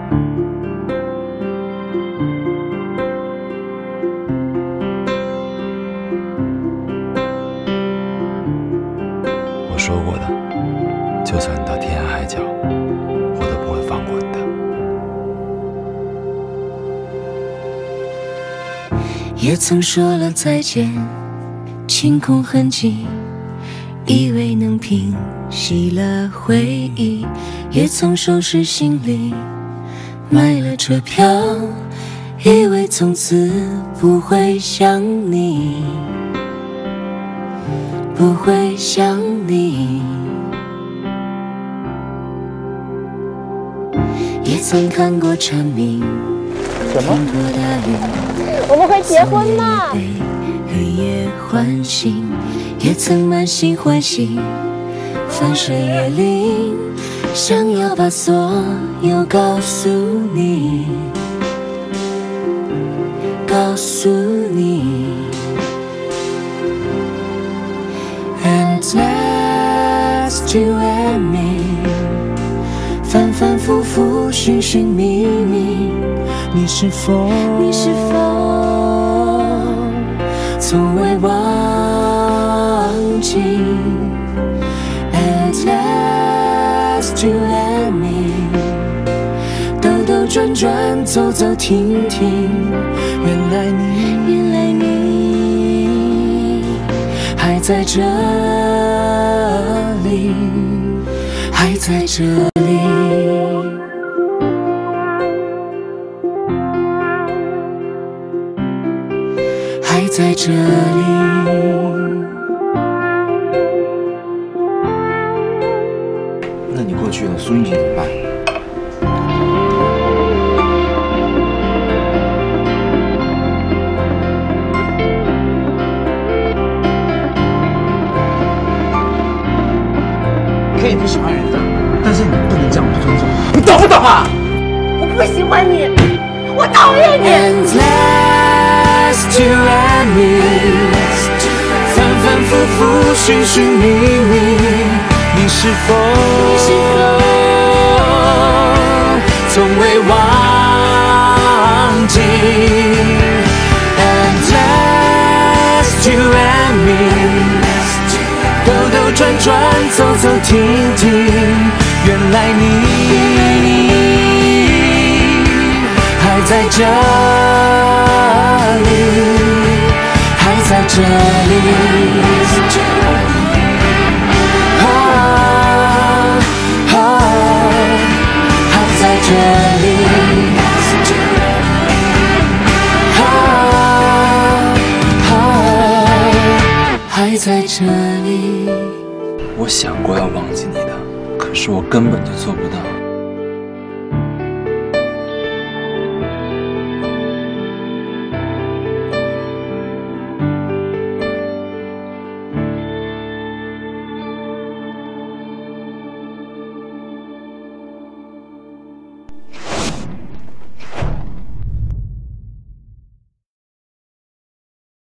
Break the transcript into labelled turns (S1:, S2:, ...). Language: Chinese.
S1: 我说过的，就算你到天涯海角，我都不会放过你的。
S2: 也曾说了再见，清空痕迹，以为能平息了回忆。也曾收拾行李，买了车票，以为从此不会想你，不会想你。也曾看过蝉鸣，听过大雨，
S3: 我们会结婚吗？
S2: 黑夜唤醒，也曾满心欢喜，翻山越岭，想要把所有告诉你，告诉你。And last you and me， 反反复复，寻寻觅觅，你是否从未忘记 ？At last you and me， 兜兜转转，走走停停，原来你还在这里，还在这里。还在这里。
S4: 那你过去了，苏运锦怎么办？可以不喜欢人家，但是你不能这样不尊重。你懂不懂啊？
S3: 我不喜欢你，我讨厌你。
S2: You and me， 反反复复，寻寻觅觅，你是否从未忘记 ？At last you and me， 兜兜转转，走走停停，原来你还在这里。还在这里，还在这里，还在这里。
S1: 我想过要忘记你的，可是我根本就做不到。